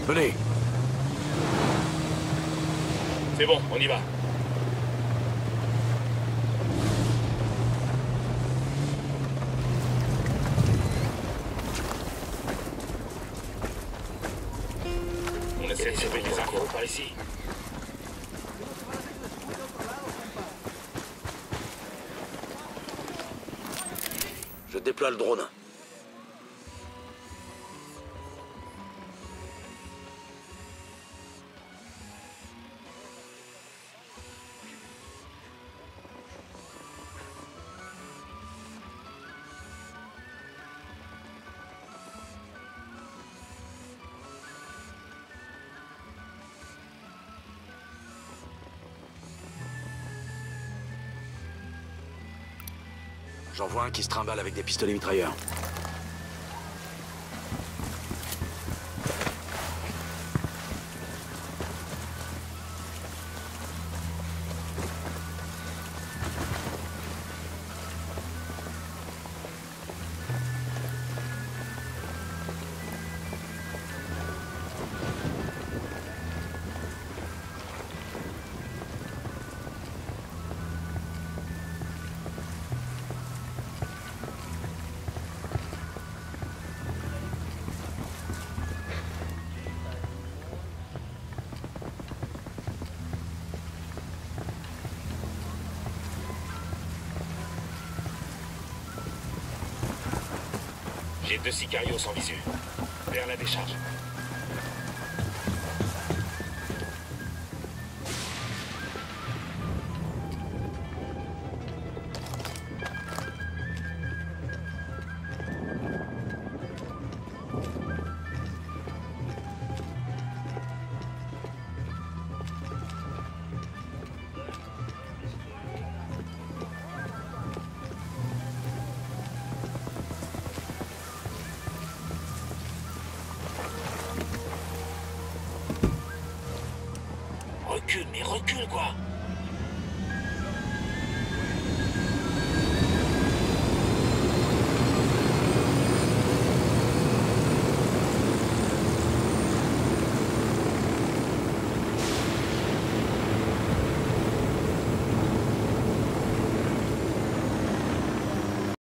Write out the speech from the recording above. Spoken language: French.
Venez. C'est bon, on y va. On essaie de sauver les infos par ici. Je déploie le drone. J'en vois un qui se trimballe avec des pistolets mitrailleurs. J'ai 2 sicarios en visu. Vers la décharge. Recule, mais recule quoi!